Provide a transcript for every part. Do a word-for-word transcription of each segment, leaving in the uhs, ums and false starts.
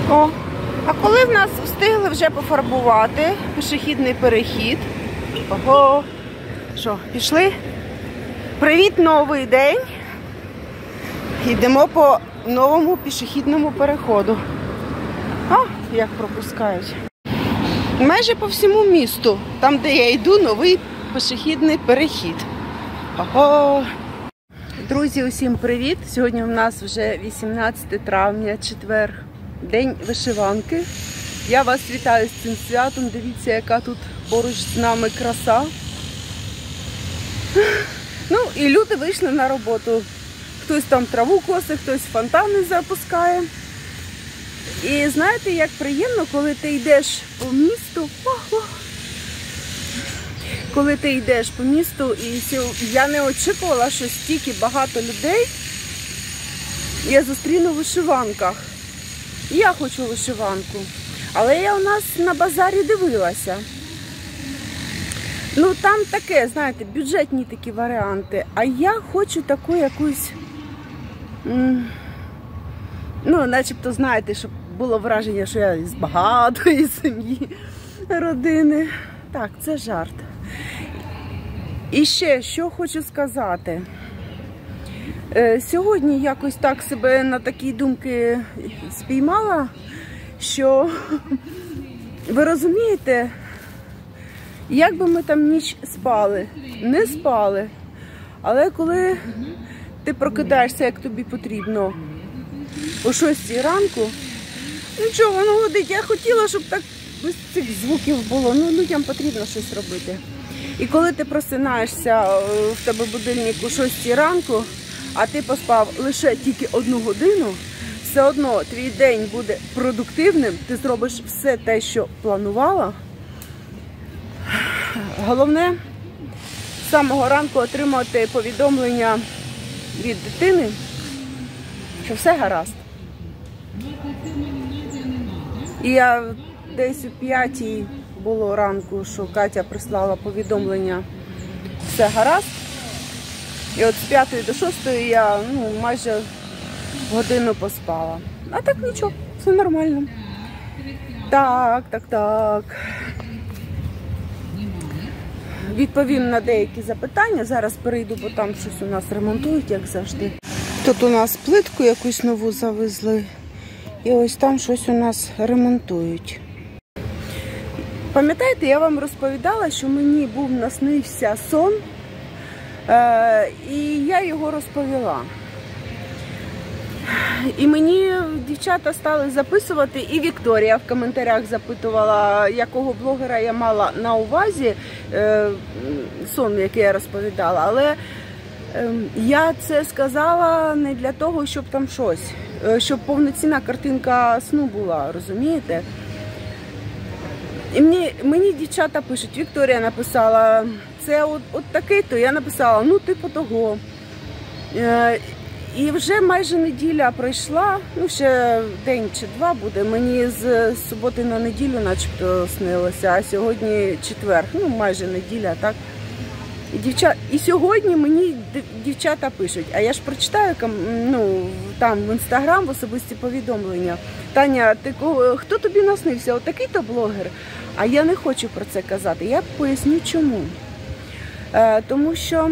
О, а коли в нас встигли вже пофарбувати пішохідний перехід? Ого, що, пішли? Привіт, новий день! Йдемо по новому пішохідному переходу. О, як пропускають. Майже по всьому місту, там де я йду, новий пішохідний перехід. Ого! Друзі, усім привіт! Сьогодні у нас вже вісімнадцяте травня, четвер, день вишиванки. Я вас вітаю з цим святом. Дивіться, яка тут поруч з нами краса. Ну, і люди вийшли на роботу. Хтось там траву косить, хтось фонтани запускає. І знаєте, як приємно, коли ти йдеш по місту. О, о. Коли ти йдеш по місту, і я не очікувала, що стільки багато людей я зустріну в вишиванках. І я хочу вишиванку. Але я у нас на базарі дивилася. Ну, там таке, знаєте, бюджетні такі варіанти. А я хочу таку якусь, ну, начебто, знаєте, щоб було враження, що я з багатої сім'ї, родини. Так, це жарт. І ще, що хочу сказати. Сьогодні якось так себе на такі думки спіймала, що, ви розумієте, як би ми там ніч спали, не спали, але коли ти прокидаєшся, як тобі потрібно, о шостій ранку, нічого, воно годить. Я хотіла, щоб так без цих звуків було, ну людям потрібно щось робити. І коли ти просинаєшся, в тебе будильник о шостій ранку, а ти поспав лише тільки одну годину, все одно твій день буде продуктивним, ти зробиш все те, що планувала. Головне, з самого ранку отримати повідомлення від дитини, що все гаразд. І я десь у п'ятій було ранку, що Катя прислала повідомлення «все гаразд». І от з п'ятої до шостої я ну, майже годину поспала. А так нічого, все нормально. Так, так, так. Відповім на деякі запитання. Зараз перейду, бо там щось у нас ремонтують, як завжди. Тут у нас плитку якусь нову завезли. І ось там щось у нас ремонтують. Пам'ятаєте, я вам розповідала, що мені був наснився сон, е і я його розповіла. І мені дівчата стали записувати, і Вікторія в коментарях запитувала, якого блогера я мала на увазі, е сон, який я розповідала. Але е я це сказала не для того, щоб там щось, щоб повноцінна картинка сну була, розумієте? І мені, мені дівчата пишуть, Вікторія написала, це от, от такий-то, я написала, ну типу того. Е, і вже майже неділя пройшла, ну ще день чи два буде, мені з суботи на неділю начебто снилося, а сьогодні четвер, ну майже неділя, так? І, дівчат... і сьогодні мені дівчата пишуть, а я ж прочитаю ну, там в інстаграм в особисті повідомлення. Таня, ти кого... хто тобі наснився? Отакий-то блогер? А я не хочу про це казати. Я поясню чому. Е, тому що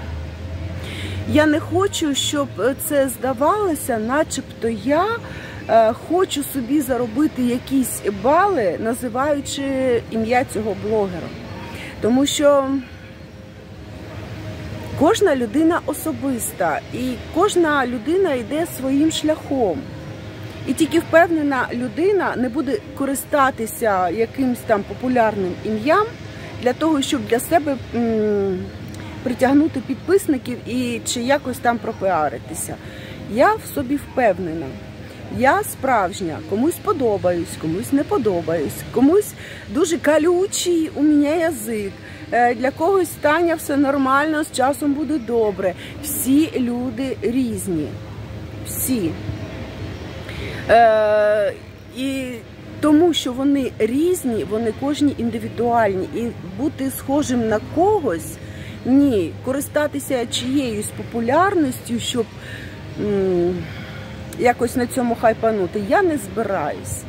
я не хочу, щоб це здавалося, начебто я е, хочу собі заробити якісь бали, називаючи ім'я цього блогера. Тому що кожна людина особиста, і кожна людина йде своїм шляхом. І тільки впевнена людина не буде користатися якимось там популярним ім'ям для того, щоб для себе м притягнути підписників і чи якось там пропіаритися. Я в собі впевнена. Я справжня, комусь подобаюсь, комусь не подобаюсь, комусь дуже колючий у мене язик. Для когось Таня все нормально, з часом буде добре. Всі люди різні. Всі. Е, і тому, що вони різні, вони кожні індивідуальні. І бути схожим на когось, ні, користатися чиєюсь популярністю, щоб м якось на цьому хайпанути. Я не збираюсь.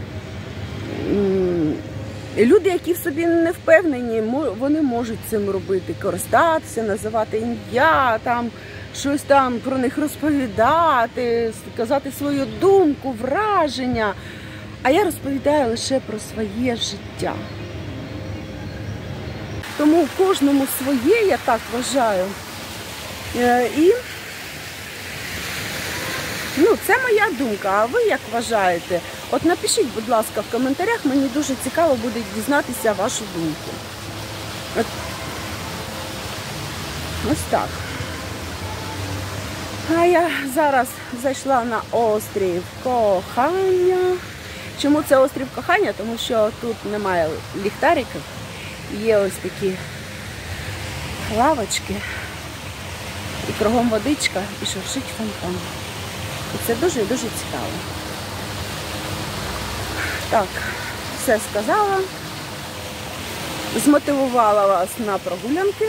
Люди, які в собі не впевнені, вони можуть цим робити, користатися, називати ім'я, там, щось там про них розповідати, казати свою думку, враження. А я розповідаю лише про своє життя. Тому кожному своє, я так вважаю. І ну, це моя думка, а ви як вважаєте? От напишіть, будь ласка, в коментарях, мені дуже цікаво буде дізнатися вашу думку. От. Ось так. А я зараз зайшла на острів Кохання. Чому це острів Кохання? Тому що тут немає ліхтариків. Є ось такі лавочки. І кругом водичка, і шуршить фонтан. І це дуже і дуже цікаво. Так, все сказала. Змотивувала вас на прогулянки.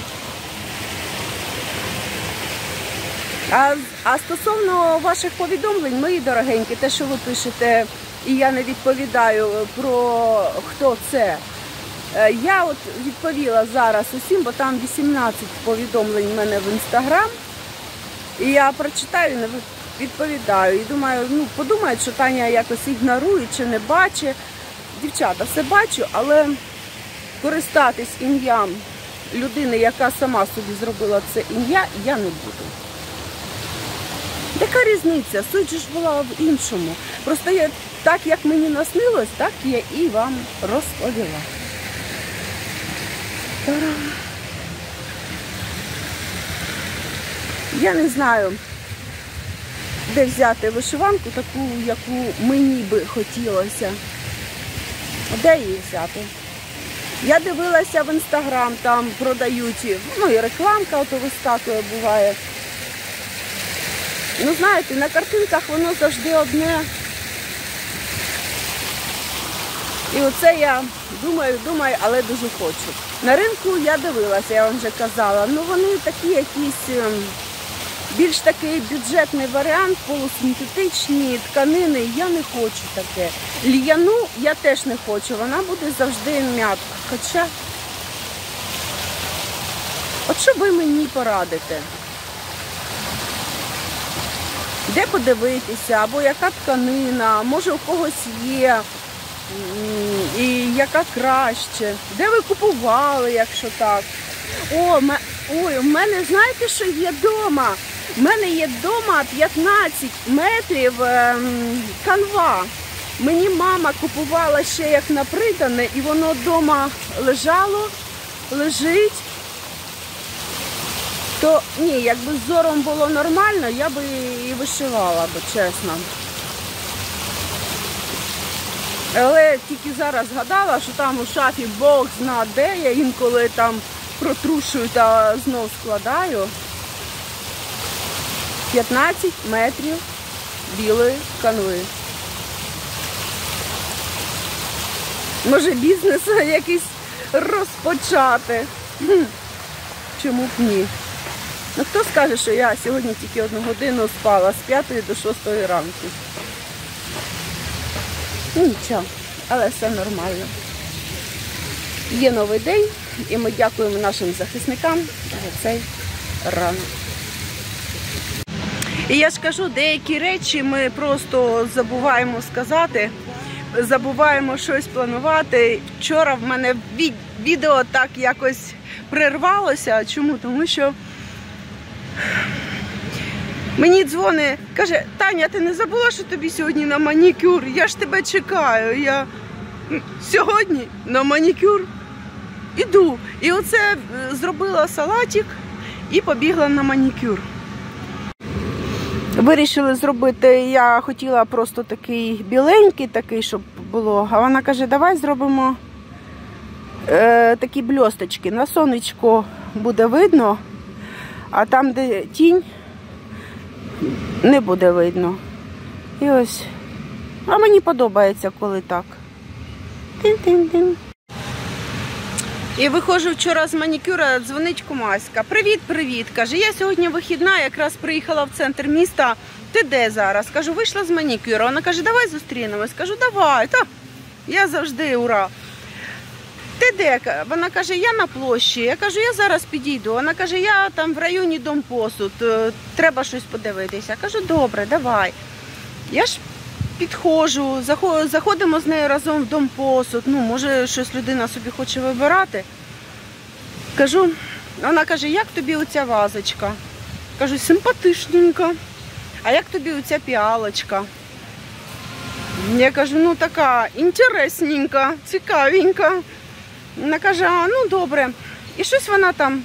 А, а стосовно ваших повідомлень, мої дорогенькі, те, що ви пишете, і я не відповідаю про хто це. Я от відповіла зараз усім, бо там вісімнадцять повідомлень в мене в Інстаграм. І я прочитаю і не відповідаю. І думаю, ну, подумають, що Таня якось ігнорує чи не бачить. Дівчата, все бачу, але користатись ім'ям людини, яка сама собі зробила це ім'я, я не буду. Яка різниця? Суть ж була в іншому. Просто я, так, як мені наснилось, так я і вам розповіла. Та-дам! Я не знаю, де взяти вишиванку, таку, яку мені би хотілося. Де її взяти? Я дивилася в Інстаграм, там продають, ну і рекламка ото вискакує, буває. Ну, знаєте, на картинках воно завжди одне. І оце я думаю, думаю, але дуже хочу. На ринку я дивилася, я вам вже казала, ну вони такі якісь, більш такий бюджетний варіант, полусинтетичні тканини, я не хочу таке. Льняну я теж не хочу, вона буде завжди м'ятка. Хоча, от що ви мені порадите? Де подивитися, або яка тканина, може у когось є, і яка краще, де ви купували, якщо так. О, ой, у мене, знаєте, що є вдома? У мене є вдома п'ятнадцять метрів канва. Мені мама купувала ще як напридане, і воно вдома лежало, лежить. То, ні, якби з зором було нормально, я би і вишивала, бо чесно. Але тільки зараз згадала, що там у шафі Бог зна де, я інколи там протрушую та знов складаю. п'ятнадцять метрів білої канви. Може бізнес якийсь розпочати? Чому б ні? Ну хто скаже, що я сьогодні тільки одну годину спала з п'ятої до шостої ранку? Ну нічого, але все нормально. Є новий день, і ми дякуємо нашим захисникам за цей ранок. І я ж кажу, деякі речі ми просто забуваємо сказати, забуваємо щось планувати. Вчора в мене відео так якось прервалося. Чому? Тому що мені дзвонить, каже: Таня, ти не забула, що тобі сьогодні на манікюр? Я ж тебе чекаю. Я сьогодні на манікюр іду. І оце зробила салатик і побігла на манікюр. Вирішили зробити, я хотіла просто такий біленький, такий, щоб було. А вона каже, давай зробимо е, такі бльосточки. На сонечко буде видно, а там, де тінь, не буде видно. І ось. А мені подобається, коли так. Тин-тин-тин. І виходжу вчора з манікюра, дзвонить кумаська. Привіт, привіт, каже, я сьогодні вихідна, якраз приїхала в центр міста ти де зараз? Кажу, вийшла з манікюра. Вона каже, давай зустрінемось. Кажу, давай, та я завжди, ура. Ти де? Вона каже, я на площі. Я кажу, я зараз підійду. Вона каже, я там в районі Домпосуд, треба щось подивитися. Я кажу, добре, давай. Я ж підходжу, заходимо з нею разом в Домпосуд. Ну, може, щось людина собі хоче вибирати. Кажу, вона каже, як тобі оця вазочка? Кажу, симпатичненька. А як тобі оця піалочка? Я кажу, ну така інтересненька, цікавенька. Вона каже, а, ну добре. І щось вона там,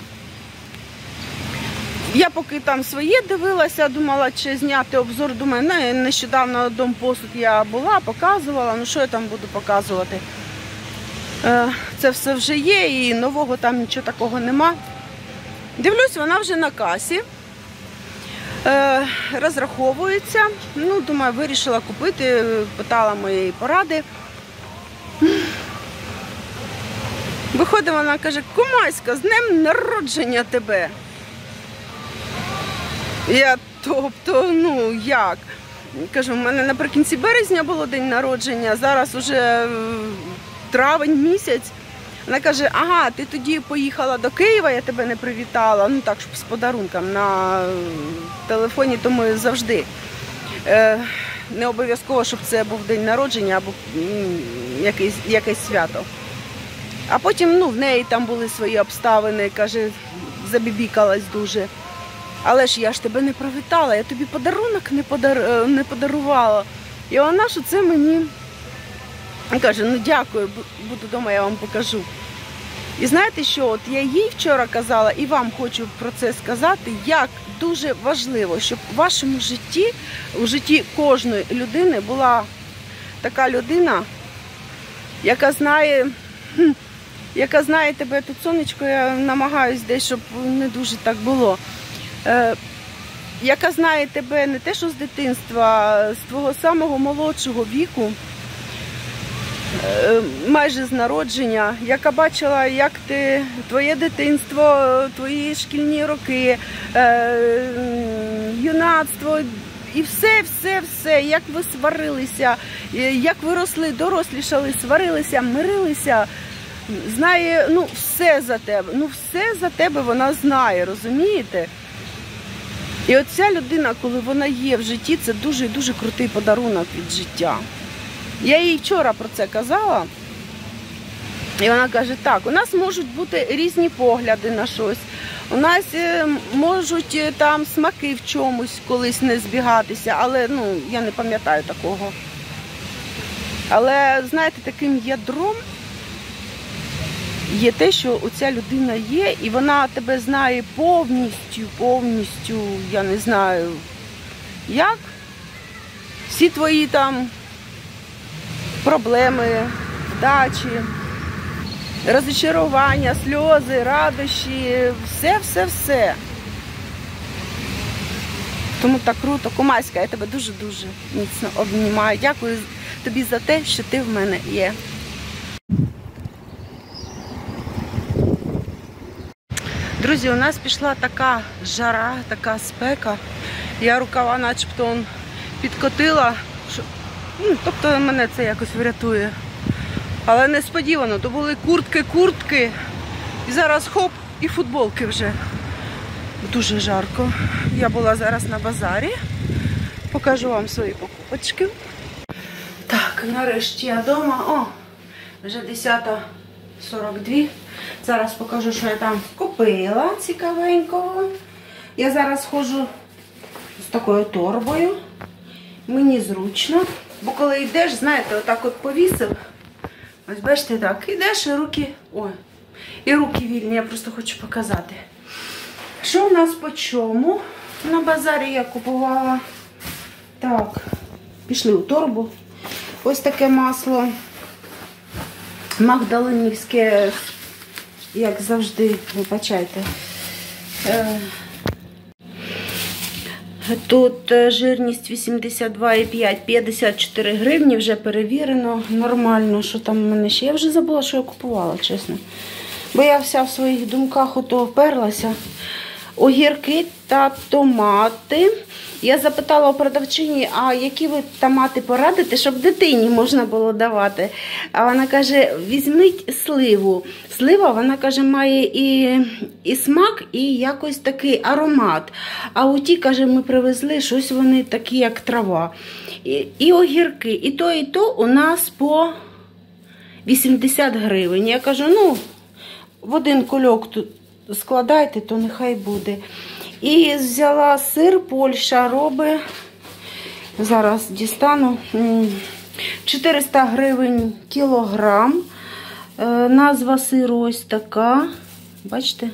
я поки там своє дивилася, думала, чи зняти обзор, думаю, не, нещодавно Домпосуд я була, показувала, ну що я там буду показувати. Це все вже є і нового там нічого такого нема. Дивлюсь, вона вже на касі, розраховується, ну, думаю, вирішила купити, питала моєї поради. Виходить, вона каже, кумаська, з днем народження тебе. Я, тобто, ну, як? Кажу, в мене наприкінці березня було день народження, зараз уже травень місяць. Вона каже, ага, ти тоді поїхала до Києва, я тебе не привітала, ну так, щоб з подарунком на телефоні, то ми завжди. Е, не обов'язково, щоб це був день народження або якесь, якесь свято. А потім, ну, в неї там були свої обставини, каже, забібікалась дуже. Але ж я ж тебе не привітала, я тобі подарунок не, подар... не подарувала. І вона, що це мені каже, ну дякую, буду вдома, я вам покажу. І знаєте що, от я їй вчора казала і вам хочу про це сказати, як дуже важливо, щоб в вашому житті, у житті кожної людини була така людина, яка знає, яка знає тебе. Тут сонечко, я намагаюсь десь, щоб не дуже так було. Е, яка знає тебе не те, що з дитинства, а з твого самого молодшого віку, е, майже з народження, яка бачила, як ти, твоє дитинство, твої шкільні роки, е, юнацтво, і все, все, все, як ви сварилися, як ви росли, дорослішали, сварилися, мирилися, знає, ну, все за тебе, ну, все за тебе вона знає, розумієте? І от ця людина, коли вона є в житті, це дуже-дуже крутий подарунок від життя. Я їй вчора про це казала, і вона каже, так, у нас можуть бути різні погляди на щось, у нас можуть там смаки в чомусь колись не збігатися, але, ну, я не пам'ятаю такого. Але, знаєте, таким ядром є те, що оця людина є, і вона тебе знає повністю, повністю, я не знаю, як. Всі твої там проблеми, вдачі, розчарування, сльози, радощі, все, все, все. Тому так круто. Кумаська, я тебе дуже-дуже міцно обнімаю. Дякую тобі за те, що ти в мене є. Друзі, у нас пішла така жара, така спека. Я рукава начебто он підкотила, що, ну, тобто мене це якось врятує. Але несподівано, то були куртки-куртки, і зараз хоп, і футболки вже. Дуже жарко. Я була зараз на базарі, покажу вам свої покупочки. Так, нарешті я вдома. О, вже десята сорок дві. Зараз покажу, що я там купила цікавенького. Я зараз ходжу з такою торбою. Мені зручно. Бо коли йдеш, знаєте, отак от повісив. Ось бачите, так, йдеш і руки, ой, і руки вільні, я просто хочу показати. Що у нас по чому? На базарі я купувала. Так, пішли у торбу. Ось таке масло магдалинівське, як завжди, вибачайте. Тут жирність вісімдесят два і п'ять, п'ятдесят чотири гривні, вже перевірено, нормально, що там в мене ще. Я вже забула, що я купувала, чесно. Бо я вся в своїх думках ото вперлася. огірки та томати. Я запитала у продавчині, а які ви томати порадите, щоб дитині можна було давати. А вона каже, візьміть сливу. Слива, вона каже, має і, і смак, і якось такий аромат. А у ті, каже, ми привезли, щось вони такі, як трава. І, і огірки, і то, і то у нас по вісімдесят гривень. Я кажу, ну, в один кульок тут складайте, то нехай буде. І взяла сир, Польща робить, зараз дістану, чотириста гривень кілограм. Назва сиру ось така, бачите?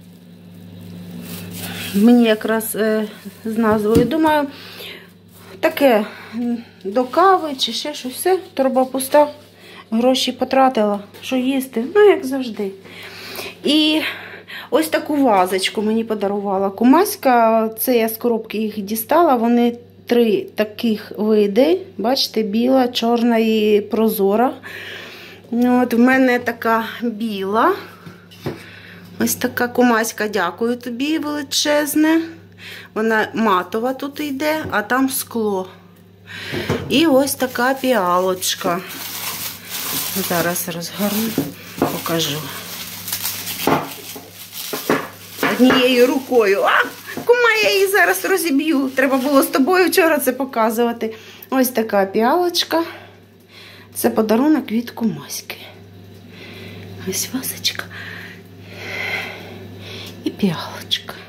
Мені якраз з назвою, думаю, таке до кави чи ще щось, все, торба пуста, гроші потратила, що їсти, ну як завжди. І ось таку вазочку мені подарувала кумаська, це я з коробки їх дістала, вони три таких види, бачите, біла, чорна і прозора. От в мене така біла, ось така кумаська, дякую тобі величезне, вона матова тут йде, а там скло. І ось така піалочка, зараз розгорну, покажу. Однією рукою. А, кума, я її зараз розіб'ю. Треба було з тобою вчора це показувати. Ось така піалочка. Це подарунок від кумаськи. Ось вазочка. І піалочка.